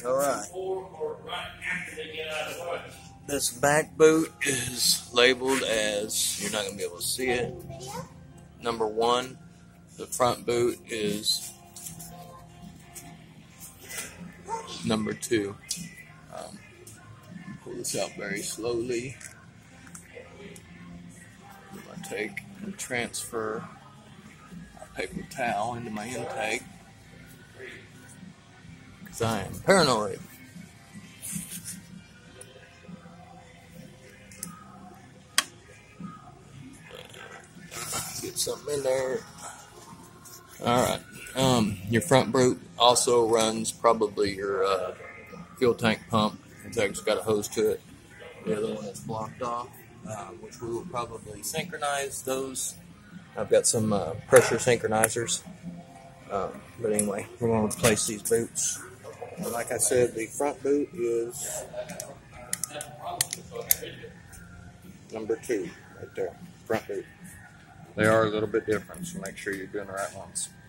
Alright. This back boot is labeled as, you're not going to be able to see it, number 1. The front boot is number 2. Pull this out very slowly. I'm going to take and transfer a paper towel into my intake because I am paranoid. Get something in there. Alright. Your front boot also runs probably your fuel tank pump. It's actually got a hose to it. The other one is blocked off, which we will probably synchronize those. I've got some pressure synchronizers. But anyway, we're going to replace these boots. And like I said, the front boot is number 2 right there. Front boot. They are a little bit different, so make sure you're doing the right ones.